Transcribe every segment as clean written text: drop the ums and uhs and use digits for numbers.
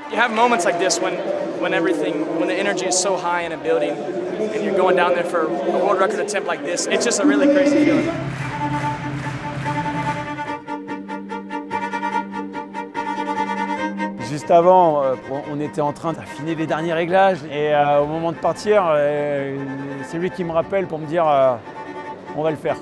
You have moments like this when the energy is so high in a building and you're going down there for a world record attempt like this. It's just a really crazy feeling. Juste avant, on était en train d'affiner les derniers réglages et au moment de partir, c'est lui qui me rappelle pour me dire on va le faire.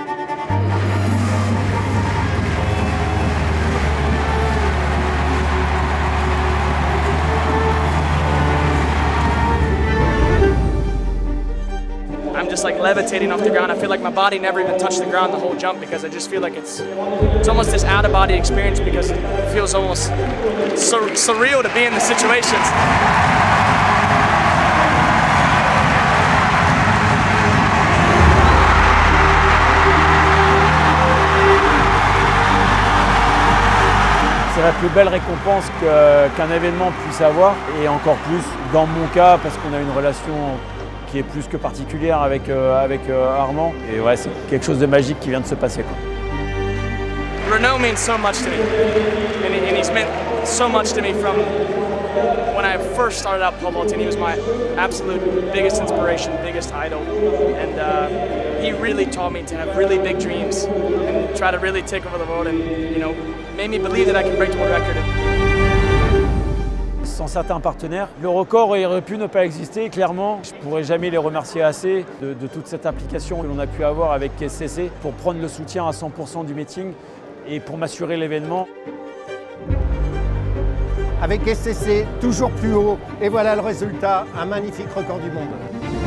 I'm just like levitating off the ground. I feel like my body never even touched the ground the whole jump because I just feel like it's almost this out-of-body experience because it feels almost surreal to be in the situations. C'est la plus belle récompense qu'un événement puisse avoir et encore plus dans mon cas parce qu'on a une relation qui est plus que particulière avec Armand. Et ouais, c'est quelque chose de magique qui vient de se passer, quoi. Renault means so much to me, and he's meant so much to me from when I first started out pole vaulting. He was my absolute biggest inspiration, biggest idol, and he really taught me to have really big dreams and try to really take over the world, and made me believe that I can break the world record. Sans certains partenaires, le record aurait pu ne pas exister, clairement. Je ne pourrais jamais les remercier assez de toute cette implication que l'on a pu avoir avec SCC pour prendre le soutien à 100% du meeting et pour m'assurer l'événement. Avec SCC, toujours plus haut, et voilà le résultat, un magnifique record du monde.